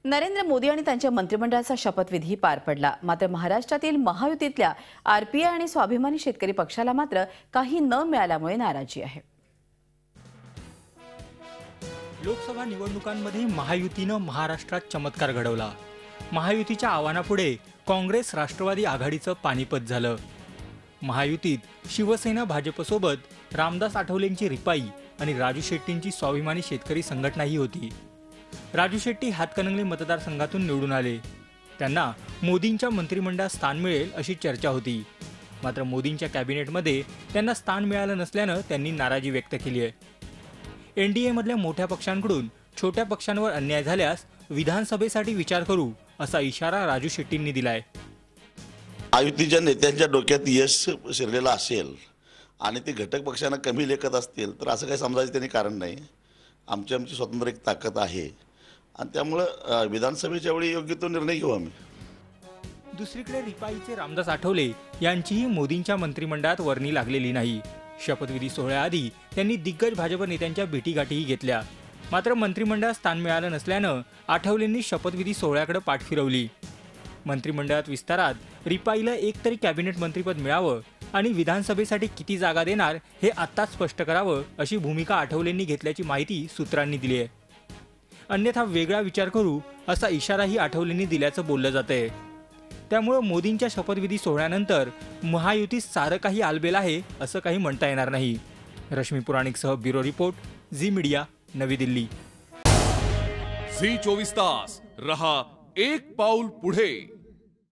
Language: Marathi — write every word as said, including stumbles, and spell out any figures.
नरेंद्र मोदी आणि त्यांच्या मंत्रिमंडळाचा शपथविधी पार पडला। मात्र महाराष्ट्रातील महायुतीतल्या आरपीआय आणि स्वाभिमानी शेतकरी पक्षाला मात्र काही न मिळाल्यामुळे नाराजी आहे। लोकसभा निवडणुकांमध्ये महायुतीने महाराष्ट्रात चमत्कार घडवला। महायुतीच्या आव्हानापुढे काँग्रेस राष्ट्रवादी आघाडीचं पानिपत झालं। महायुतीत शिवसेना भाजपसोबत रामदास आठवलेंची रिपाई आणि राजू शेट्टींची स्वाभिमानी शेतकरी संघटनाही होती। राजू शेट्टी हातकणंगले मतदारसंघातून निवडून आले। त्यांना मोदींच्या मंत्रिमंडळात स्थान मिळेल अशी चर्चा होती। मात्र मोदींच्या कॅबिनेटमध्ये त्यांना स्थान मिळालं नसल्यानं त्यांनी नाराजी व्यक्त केली आहे। एनडीए मधल्या मोठ्या पक्षांकडून छोट्या पक्षांवर अन्याय झाल्यास विधानसभेसाठी विचार करू असा इशारा राजू शेट्टींनी दिलाय। महायुतीच्या नेत्यांच्या डोक्यात यश शिरलेलं असेल आणि ते घटक पक्षांना कमी लेखत असतील तर असं काही समजायचं त्यांनी कारण नाही। आमची आमची स्वतंत्र एक ताकद आहे आणि त्यामुळे विधानसभेच्या वेळी योग्य तो निर्णय घेऊ आम्ही। दुसरीकडे रिपाईचे रामदास आठवले यांचीही मोदींच्या मंत्रिमंडळात वर्णी लागलेली नाही। शपथविधी सोहळ्याआधी त्यांनी दिग्गज भाजप नेत्यांच्या भेटीगाठीही घेतल्या। मात्र मंत्रिमंडळात स्थान मिळालं नसल्यानं आठवलेंनी शपथविधी सोहळ्याकडे पाठ फिरवली। मंत्रिमंडळात विस्तारात रिपाईला एक तरी कॅबिनेट मंत्रिपद मिळावं आणि विधानसभेसाठी किती जागा देणार हे आत्ताच स्पष्ट करावं अशी भूमिका आठवलेंनी घेतल्याची माहिती सूत्रांनी दिली आहे। अन्यथा वेगळा विचार करू असा इशाराही आठवलेंनी दिल्याचं बोललं जातंय। त्यामुळे मोदींच्या शपथविधी सोहळ्यानंतर महायुतीत सारं काही आलबेल आहे असं काही म्हणता येणार नाही। रश्मी पुराणिकसह ब्युरो रिपोर्ट, झी मीडिया, नवी दिल्ली। झी चोवीस तास रहा एक पाऊल पुढे।